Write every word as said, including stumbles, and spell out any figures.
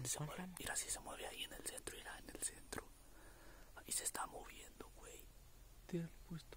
¿Dónde se mueve? Mira si se mueve ahí en el centro, mira en el centro. Ahí se está moviendo, güey. Te has puesto